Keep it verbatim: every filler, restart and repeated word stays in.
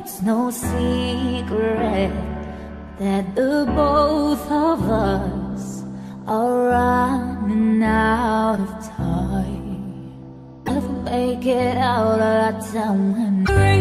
It's no secret that the both of us are running out of time. If we make it out of time